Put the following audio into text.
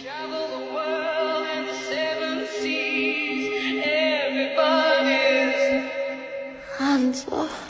Travel the world and the seven seas. Everybody's Hansel.